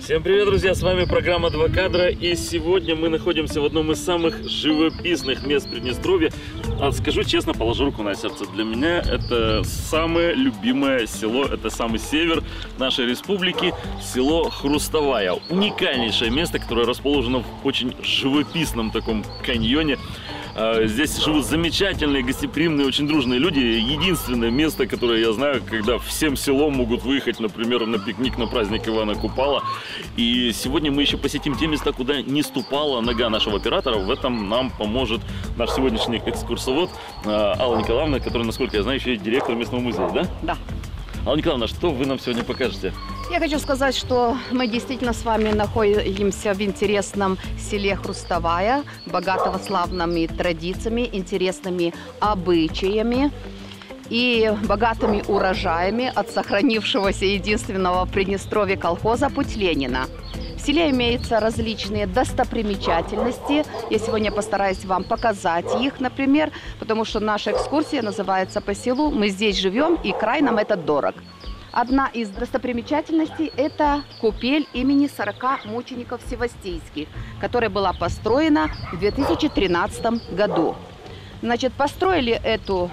Всем привет, друзья! С вами программа «Два кадра», и сегодня мы находимся в одном из самых живописных мест Приднестровья. Скажу честно, положу руку на сердце, для меня это самое любимое село, это самый север нашей республики, село Хрустовая. Уникальнейшее место, которое расположено в очень живописном таком каньоне. Здесь живут замечательные, гостеприимные, очень дружные люди. Единственное место, которое я знаю, когда всем селом могут выехать, например, на пикник на праздник Ивана Купала. И сегодня мы еще посетим те места, куда не ступала нога нашего оператора. В этом нам поможет наш сегодняшний экскурсовод Алла Николаевна, которая, насколько я знаю, еще и директор местного музея, да? Да. Алла Николаевна, что вы нам сегодня покажете? Я хочу сказать, что мы действительно с вами находимся в интересном селе Хрустовая, богатого славными традициями, интересными обычаями и богатыми урожаями от сохранившегося единственного в Приднестровье колхоза «Путь Ленина». В селе имеются различные достопримечательности. Я сегодня постараюсь вам показать их, например, потому что наша экскурсия называется «По селу». Мы здесь живем, и край нам это дорог. Одна из достопримечательностей – это купель имени 40 мучеников Севастийских, которая была построена в 2013 году. Значит, построили эту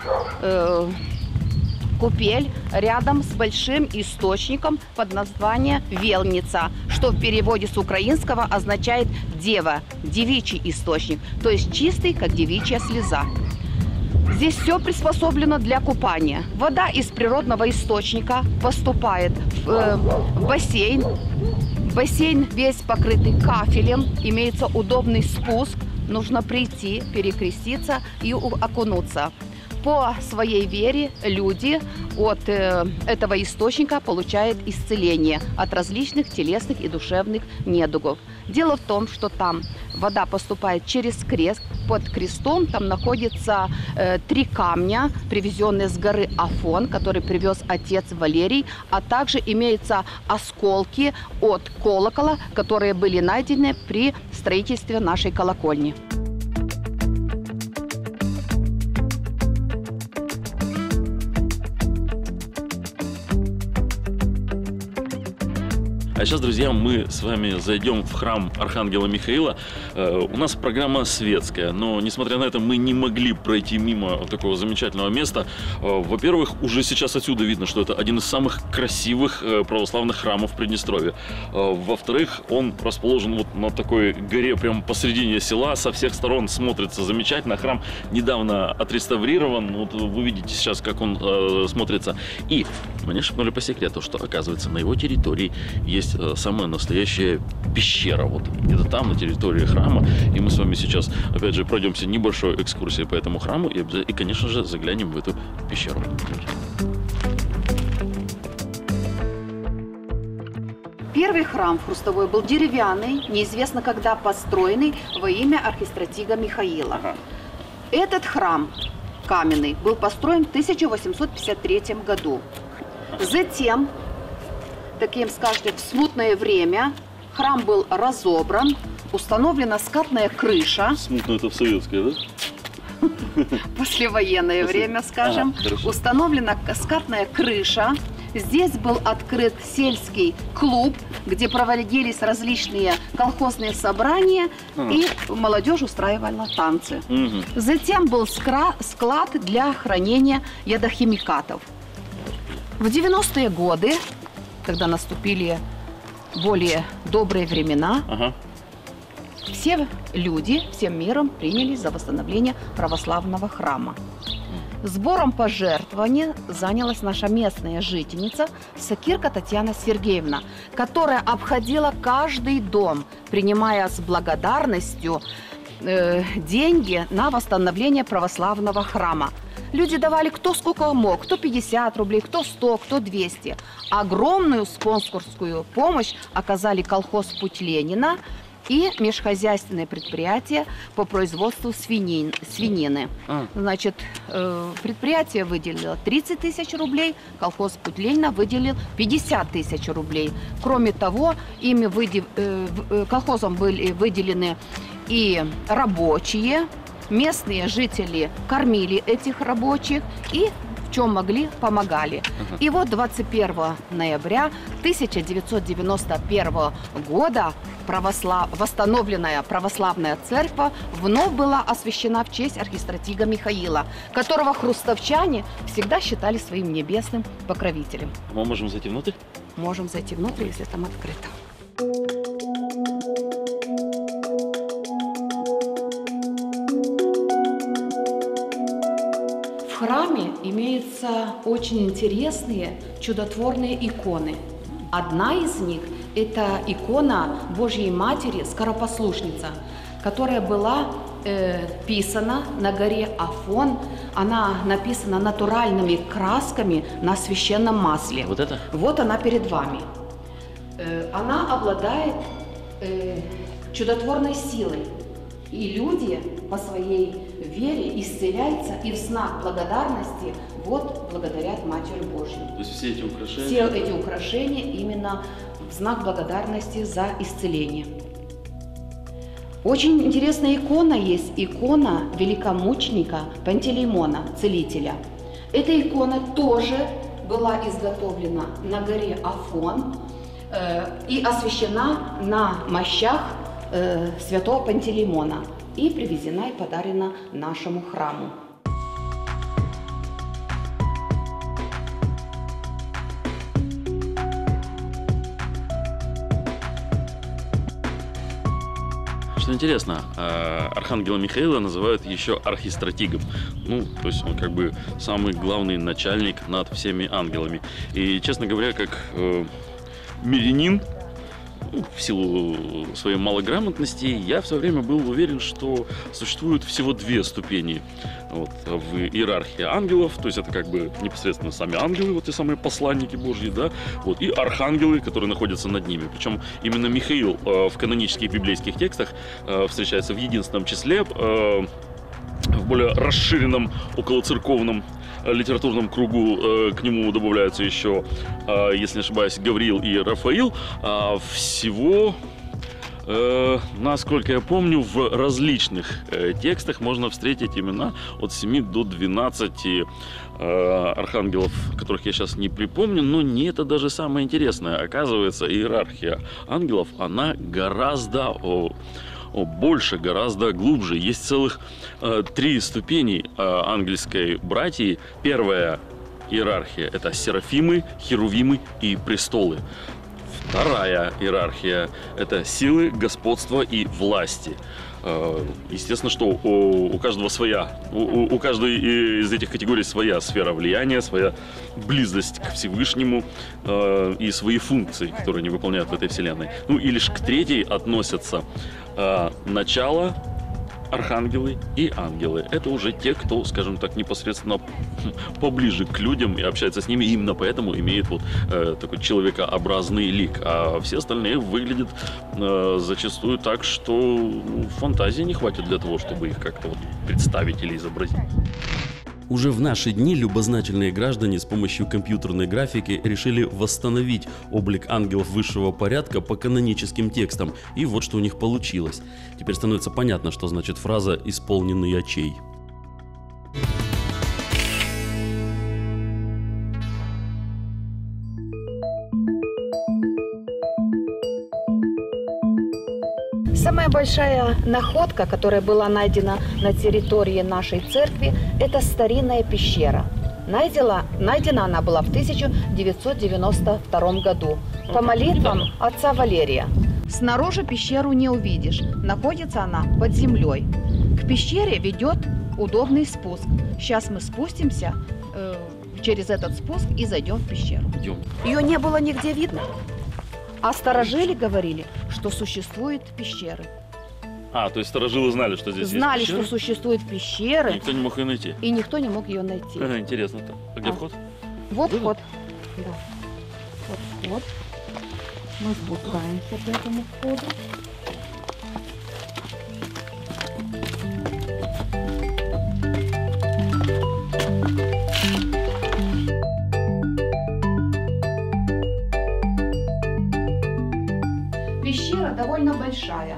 купель рядом с большим источником под названием Велница, что в переводе с украинского означает «дева», девичий источник, то есть чистый, как девичья слеза. Здесь все приспособлено для купания. Вода из природного источника поступает в бассейн. Бассейн весь покрытый кафелем, имеется удобный спуск. Нужно прийти, перекреститься и окунуться. По своей вере люди от этого источника получают исцеление от различных телесных и душевных недугов. Дело в том, что там вода поступает через крест. Под крестом там находятся 3 камня, привезенные с горы Афон, который привез отец Валерий, а также имеются осколки от колокола, которые были найдены при строительстве нашей колокольни. А сейчас, друзья, мы с вами зайдем в храм Архангела Михаила. У нас программа светская, но, несмотря на это, мы не могли пройти мимо такого замечательного места. Во-первых, уже сейчас отсюда видно, что это один из самых красивых православных храмов Приднестровья. Во-вторых, он расположен вот на такой горе, прямо посредине села, со всех сторон смотрится замечательно. Храм недавно отреставрирован, вот вы видите сейчас, как он смотрится. И мне шепнули по секрету, что, оказывается, на его территории есть самая настоящая пещера, вот где-то там, на территории храма. И мы с вами сейчас, опять же, пройдемся небольшой экскурсией по этому храму и, конечно же, заглянем в эту пещеру. Первый храм в Хрустовой был деревянный, неизвестно когда построенный во имя архистратига Михаила. Этот храм каменный был построен в 1853 году. Затем, таким, скажем, в смутное время храм был разобран, установлена скатная крыша. Смутно это в советское, да? Послевоенное время, скажем. Установлена скатная крыша. Здесь был открыт сельский клуб, где проводились различные колхозные собрания, и молодежь устраивала танцы. Затем был склад для хранения ядохимикатов. В 90-е годы, когда наступили более добрые времена, все люди всем миром принялись за восстановление православного храма. Сбором пожертвований занялась наша местная жительница Сакирка Татьяна Сергеевна, которая обходила каждый дом, принимая с благодарностью деньги на восстановление православного храма. Люди давали кто сколько мог, кто 50 рублей, кто 100, кто 200. Огромную спонсорскую помощь оказали колхоз «Путь Ленина» и межхозяйственное предприятие по производству свинины. Значит, предприятие выделило 30 тысяч рублей, колхоз «Путь Ленина» выделил 50 тысяч рублей. Кроме того, колхозом были выделены и рабочие. Местные жители кормили этих рабочих, и в чем могли, помогали. И вот 21 ноября 1991 года восстановленная православная церковь вновь была освящена в честь архистратига Михаила, которого хрустовчане всегда считали своим небесным покровителем. Мы можем зайти внутрь? Можем зайти внутрь, если там открыто. В храме имеются очень интересные чудотворные иконы. Одна из них – это икона Божьей Матери Скоропослушница, которая была писана на горе Афон. Она написана натуральными красками на священном масле. Вот это? Вот она перед вами. Она обладает чудотворной силой. И люди по своей вере исцеляются и в знак благодарности вот благодарят Матерь Божью. То есть все эти украшения? Все эти украшения именно в знак благодарности за исцеление. Очень интересная икона есть, икона великомученика Пантелеймона, целителя. Эта икона тоже была изготовлена на горе Афон и освящена на мощах святого Пантелеймона и привезена и подарена нашему храму. Что интересно, архангела Михаила называют еще архистратигом. Ну, то есть он как бы самый главный начальник над всеми ангелами. И, честно говоря, как мирянин, в силу своей малограмотности, я в свое время был уверен, что существует всего две ступени в иерархии ангелов, то есть это как бы непосредственно сами ангелы, вот те самые посланники Божьи, да, и архангелы, которые находятся над ними. Причем именно Михаил в канонических библейских текстах встречается в единственном числе, в более расширенном околоцерковном литературном кругу к нему добавляются еще, если не ошибаюсь, Гавриил и Рафаил. Всего, насколько я помню, в различных текстах можно встретить имена от 7 до 12 архангелов, которых я сейчас не припомню, но не это даже самое интересное. Оказывается, иерархия ангелов, она гораздо больше, гораздо глубже. Есть целых 3 ступени ангельской братьи. Первая иерархия – это серафимы, херувимы и престолы. Вторая иерархия – это силы, господства и власти. Естественно, что у каждого своя, у каждой из этих категорий своя сфера влияния, своя близость к Всевышнему и свои функции, которые они выполняют в этой вселенной. Ну и лишь к третьей относятся начало, архангелы и ангелы. Это уже те, кто, скажем так, непосредственно поближе к людям и общается с ними. И именно поэтому имеет такой человекообразный лик. А все остальные выглядят зачастую так, что фантазии не хватит для того, чтобы их как-то представить или изобразить. Уже в наши дни любознательные граждане с помощью компьютерной графики решили восстановить облик ангелов высшего порядка по каноническим текстам. И вот что у них получилось. Теперь становится понятно, что значит фраза «исполненный очей». Самая большая находка, которая была найдена на территории нашей церкви, это старинная пещера. Найдена она была в 1992 году по молитвам отца Валерия. Снаружи пещеру не увидишь, находится она под землей. К пещере ведет удобный спуск. Сейчас мы спустимся через этот спуск и зайдем в пещеру. Ее не было нигде видно. А старожили говорили, что существуют пещеры. То есть старожилы знали, что здесь знали, есть пещеры? Что существуют пещеры. И никто не мог ее найти. И никто не мог ее найти. Интересно-то. А где вход? Вот вход. Да. Вот вход. Мы спускаемся к этому входу. Пещера довольно большая.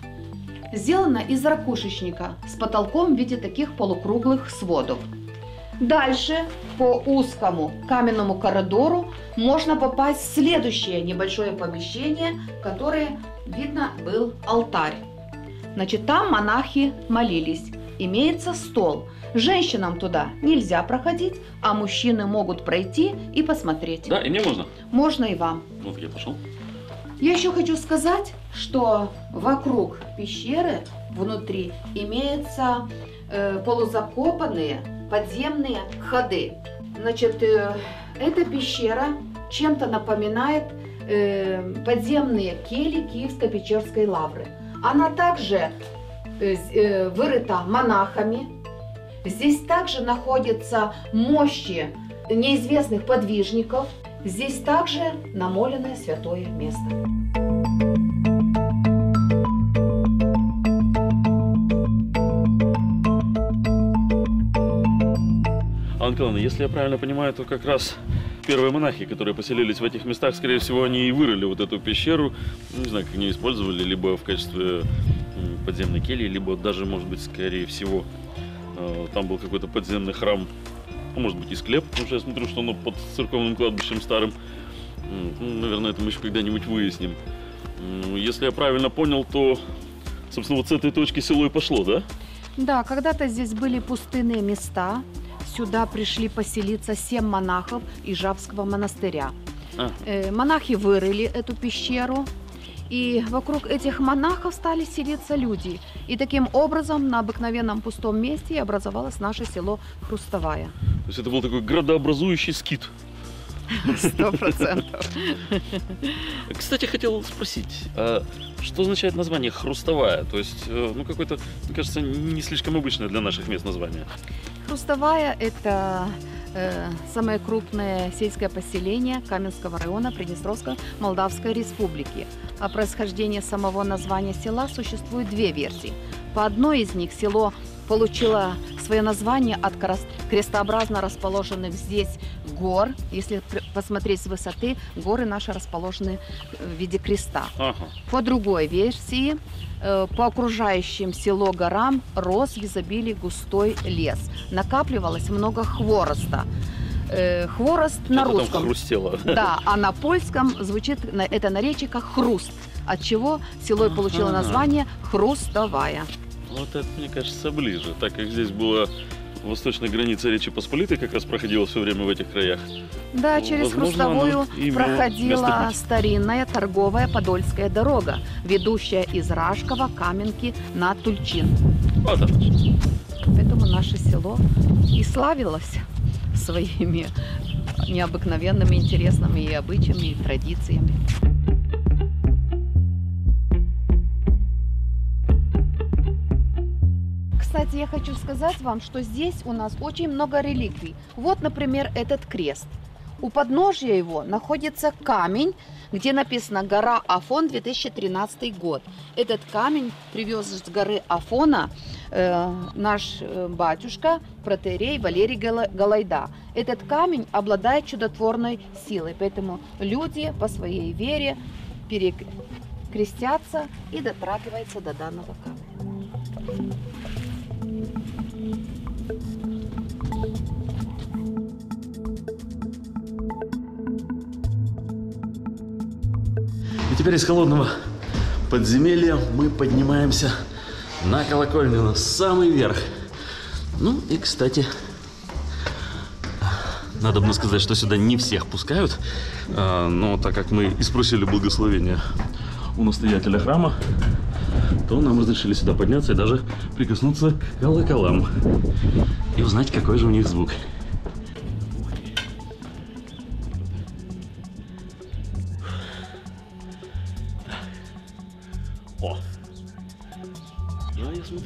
Сделана из ракушечника с потолком в виде таких полукруглых сводов. Дальше по узкому каменному коридору можно попасть в следующее небольшое помещение, которое, видно, был алтарь. Значит, там монахи молились. Имеется стол. Женщинам туда нельзя проходить, а мужчины могут пройти и посмотреть. Да, и мне можно? Можно и вам. Вот я пошел. Я еще хочу сказать, что вокруг пещеры, внутри, имеются полузакопанные подземные ходы. Значит, эта пещера чем-то напоминает подземные кельи Киевско-Печерской лавры. Она также вырыта монахами. Здесь также находятся мощи неизвестных подвижников. Здесь также намоленное святое место. Анна Николаевна, если я правильно понимаю, то как раз первые монахи, которые поселились в этих местах, скорее всего, они и вырыли вот эту пещеру. Не знаю, как они использовали, либо в качестве подземной кельи, либо даже, может быть, скорее всего, там был какой-то подземный храм, ну, может быть, и склеп, потому что я смотрю, что оно под церковным кладбищем старым. Ну, наверное, это мы еще когда-нибудь выясним. Если я правильно понял, то, собственно, вот с этой точки село и пошло, да? Да, когда-то здесь были пустынные места. Сюда пришли поселиться 7 монахов Ижевского монастыря. Монахи вырыли эту пещеру, и вокруг этих монахов стали селиться люди. И таким образом на обыкновенном пустом месте образовалось наше село Хрустовая. То есть это был такой градообразующий скит. 100%. Кстати, хотел спросить, а что означает название Хрустовая? То есть, ну, какое-то, мне кажется, не слишком обычное для наших мест название. Хрустовая – это самое крупное сельское поселение Каменского района Приднестровской Молдавской Республики. О происхождении самого названия села существует 2 версии. По одной из них село получило свое название от крестообразно расположенных здесь гор. Если посмотреть с высоты, горы наши расположены в виде креста. По другой версии, по окружающим село горам рос в изобилии густой лес. Накапливалось много хвороста. Хворост на русском. Там хрустело. Да, а на польском звучит это наречие как хруст, от чего село и получило название Хрустовая. Вот это, мне кажется, ближе, так как здесь была восточная граница Речи Посполитой, как раз проходила все время в этих краях. Да, через Хрустовую проходила старинная торговая Подольская дорога, ведущая из Рашкова, Каменки на Тульчин. Вот это. Поэтому наше село и славилось своими необыкновенными, интересными и обычаями, и традициями. Кстати, я хочу сказать вам, что здесь у нас очень много реликвий. Вот, например, этот крест. У подножия его находится камень, где написано «Гора Афон, 2013 год». Этот камень привез с горы Афона наш батюшка, протоиерей Валерий Галайда. Этот камень обладает чудотворной силой, поэтому люди по своей вере перекрестятся и дотрагиваются до данного камня. И теперь из холодного подземелья мы поднимаемся на колокольню, на самый верх. Ну и, кстати, надо бы сказать, что сюда не всех пускают, но так как мы и спросили благословения у настоятеля храма, то нам разрешили сюда подняться и даже прикоснуться к колоколам и узнать, какой же у них звук. О! Да, я смотрю.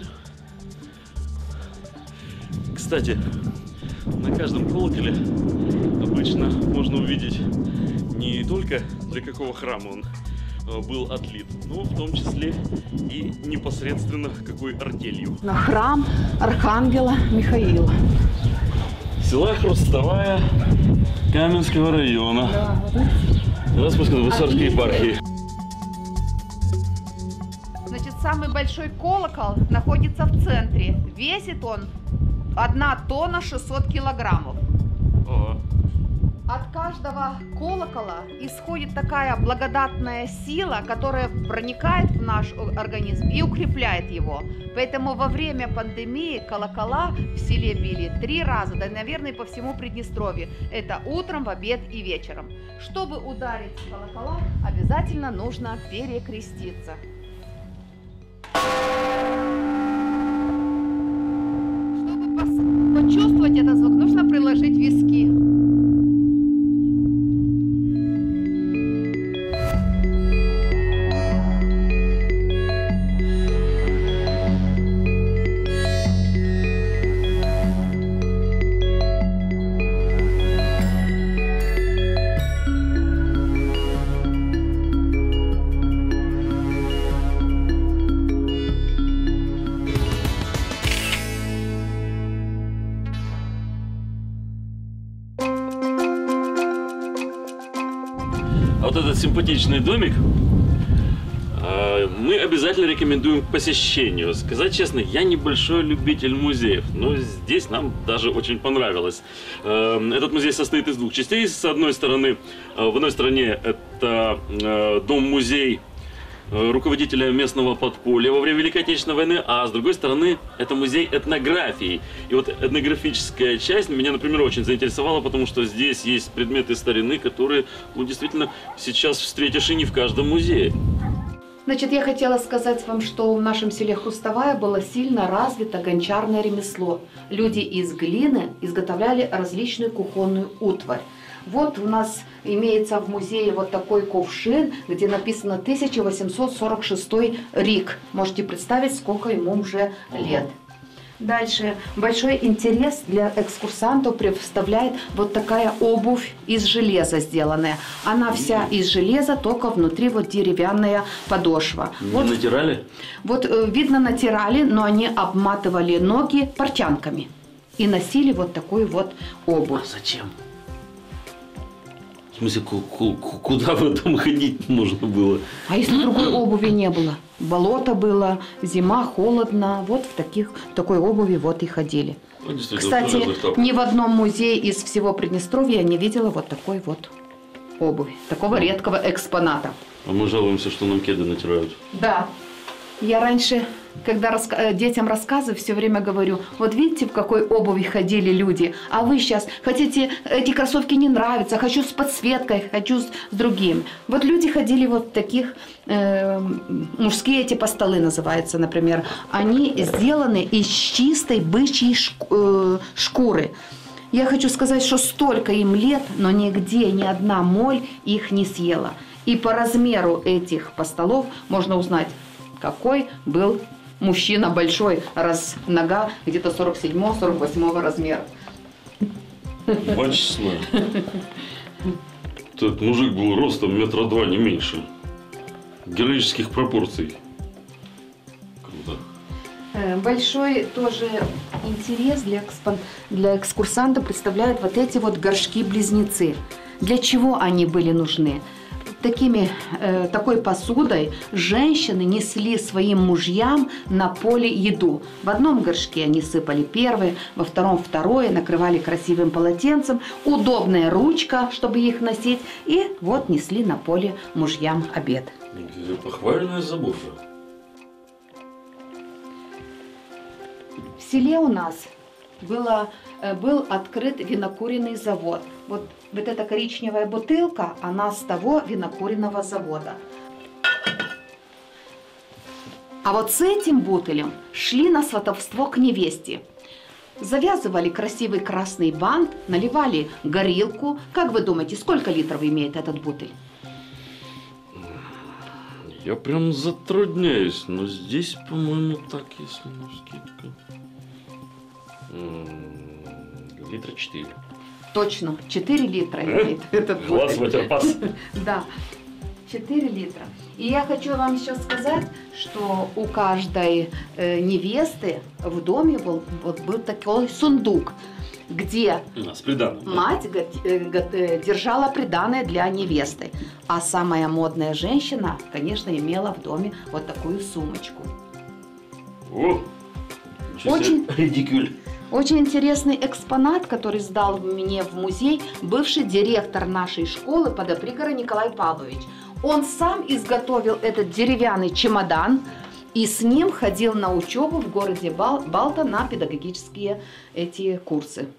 Кстати, на каждом колоколе обычно можно увидеть не только для какого храма он был отлит, но в том числе и непосредственно какой артелью. На храм Архангела Михаила. Села Хрустовая Каменского района. Да, Распутской Высоцкой епархии. Значит, самый большой колокол находится в центре. Весит он 1 тонна 600 килограммов. Ого. От каждого колокола исходит такая благодатная сила, которая проникает в наш организм и укрепляет его. Поэтому во время пандемии колокола в селе били 3 раза, да, наверное, по всему Приднестровью. Это утром, в обед и вечером. Чтобы ударить в колокола, обязательно нужно перекреститься. Чтобы почувствовать этот звук, нужно приложить виски. А вот этот симпатичный домик мы обязательно рекомендуем к посещению. Сказать честно, я небольшой любитель музеев, но здесь нам даже очень понравилось. Этот музей состоит из 2 частей. С одной стороны, в одной стороне это дом-музей руководителя местного подполья во время Великой Отечественной войны, а с другой стороны это музей этнографии. И вот этнографическая часть меня, например, очень заинтересовала, потому что здесь есть предметы старины, которые, ну, действительно сейчас встретишь и не в каждом музее. Значит, я хотела сказать вам, что в нашем селе Хрустовая было сильно развито гончарное ремесло. Люди из глины изготовляли различную кухонную утварь. Вот у нас имеется в музее вот такой кувшин, где написано 1846 рик. Можете представить, сколько ему уже лет. Дальше. Большой интерес для экскурсантов представляет вот такая обувь из железа сделанная. Она вся из железа, только внутри вот деревянная подошва. Не вот, натирали? Вот видно, натирали, но они обматывали ноги портянками и носили вот такую вот обувь. А зачем? В смысле, куда в этом ходить нужно было? А если другой обуви не было? Болото было, зима, холодно. Вот в такой обуви вот и ходили. Ну, Кстати, ни в одном музее из всего Приднестровья я не видела вот такой вот обуви. Такого редкого экспоната. А мы жалуемся, что нам кеды натирают. Да. Я раньше, когда детям рассказываю, все время говорю, вот видите, в какой обуви ходили люди, а вы сейчас хотите, эти кроссовки не нравятся, хочу с подсветкой, хочу с другим. Вот люди ходили вот в таких, мужские эти постолы называются, например, они сделаны из чистой бычьей шкуры. Я хочу сказать, что столько им лет, но нигде ни одна моль их не съела. И по размеру этих постолов можно узнать, какой был мужчина большой, раз нога где-то 47-48 размера. Бачно. Этот мужик был ростом 2 метра, не меньше. Героических пропорций. Круто. Большой тоже интерес для экскурсанта представляют вот эти вот горшки-близнецы. Для чего они были нужны? Такой посудой женщины несли своим мужьям на поле еду. В одном горшке они сыпали первое, во втором второе, накрывали красивым полотенцем, удобная ручка, чтобы их носить, и вот несли на поле мужьям обед. Похвальная забота. В селе у нас был открыт винокуренный завод. Вот эта коричневая бутылка, она с того винокуренного завода. А вот с этим бутылем шли на сватовство к невесте. Завязывали красивый красный бант, наливали горилку. Как вы думаете, сколько литров имеет этот бутыль? Я прям затрудняюсь, но здесь, по-моему, так, если на скидку. Литра 4. Точно, 4 литра имеет этот бутыль. Глаз ватерпас. Да, 4 литра. И я хочу вам сейчас сказать, что у каждой невесты в доме был такой сундук, где мать держала приданое для невесты. А самая модная женщина, конечно, имела в доме вот такую сумочку. О, очень редикюль. Очень интересный экспонат, который сдал мне в музей бывший директор нашей школы Подопригора Николай Павлович. Он сам изготовил этот деревянный чемодан и с ним ходил на учебу в городе Балта на педагогические эти курсы.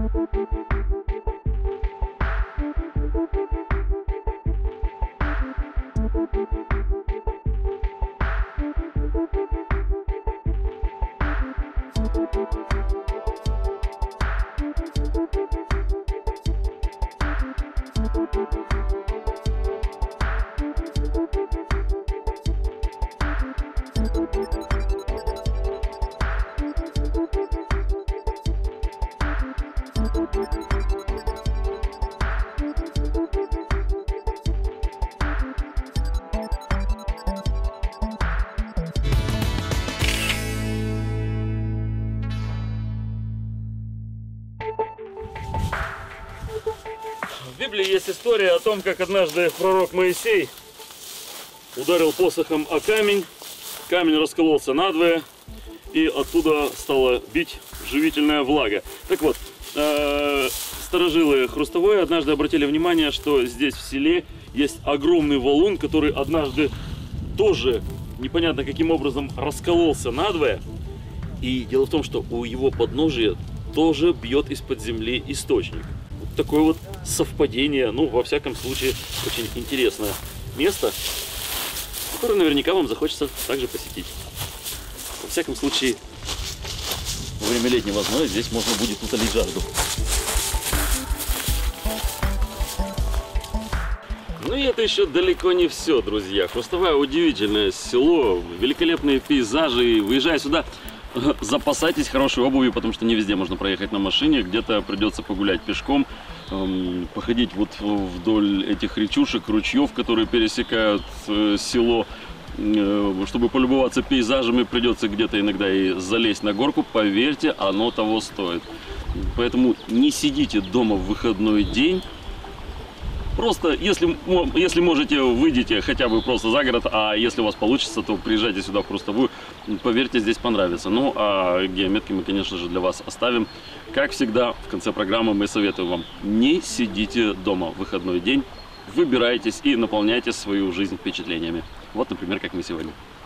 В Библии есть история о том, как однажды пророк Моисей ударил посохом о камень, камень раскололся надвое, и оттуда стала бить живительная влага. Так вот, старожилы Хрустовой однажды обратили внимание, что здесь в селе есть огромный валун, который однажды тоже непонятно каким образом раскололся надвое. И дело в том, что у его подножия тоже бьет из-под земли источник. Вот такое вот совпадение, ну, во всяком случае, очень интересное место, которое наверняка вам захочется также посетить. Во всяком случае, во время летнего зноя здесь можно будет утолить жажду. Ну и это еще далеко не все, друзья. Хрустовая — удивительное село, великолепные пейзажи. Выезжая сюда, запасайтесь хорошей обувью, потому что не везде можно проехать на машине. Где-то придется погулять пешком, походить вот вдоль этих речушек, ручьев, которые пересекают село. Чтобы полюбоваться пейзажами, придется где-то иногда и залезть на горку. Поверьте, оно того стоит. Поэтому не сидите дома в выходной день. Просто, если можете, выйдите хотя бы просто за город, а если у вас получится, то приезжайте сюда в Хрустовую. Поверьте, здесь понравится. Ну, а геометки мы, конечно же, для вас оставим. Как всегда, в конце программы мы советуем вам: не сидите дома в выходной день, выбирайтесь и наполняйте свою жизнь впечатлениями. Вот, например, как мы сегодня.